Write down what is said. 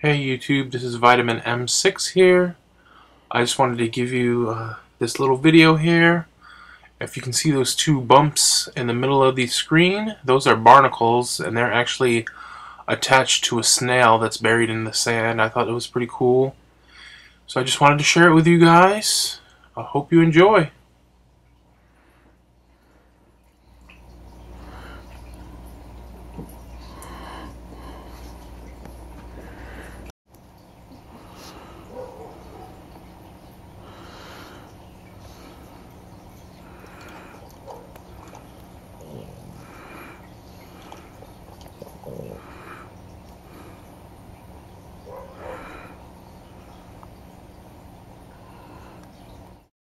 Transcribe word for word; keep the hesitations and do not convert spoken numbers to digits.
Hey YouTube, this is Vitamin M six here. I just wanted to give you uh, this little video here. If you can see those two bumps in the middle of the screen, those are barnacles, and they're actually attached to a snail that's buried in the sand. I thought it was pretty cool. So I just wanted to share it with you guys. I hope you enjoy.